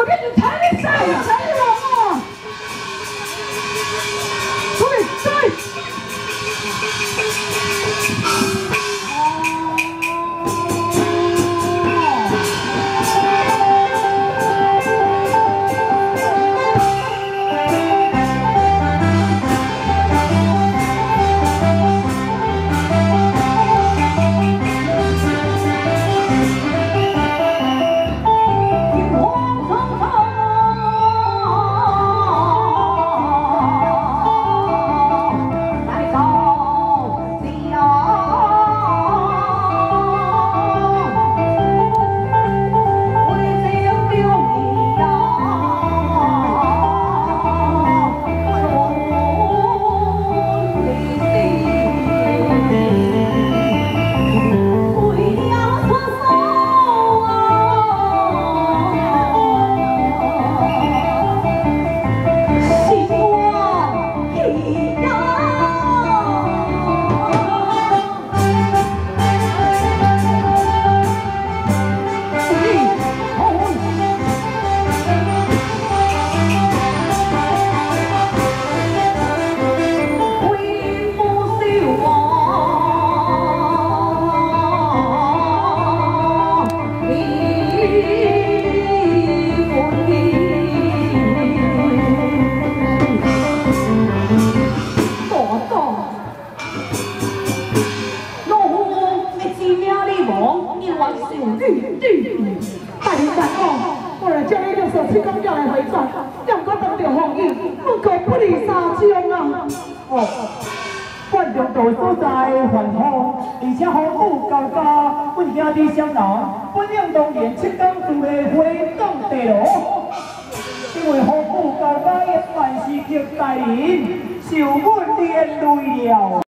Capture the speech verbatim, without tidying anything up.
给你踩你踩你踩我啊！对对。大人大哦，我来叫你六十七公叫来回转，让我当着防疫，不可不离三江啊！哦，关中道所在繁华，而且风雨交加，阮兄弟相难，本应当年七天自会回荡地路。因为风雨交加，万事皆在人，受阮连累了。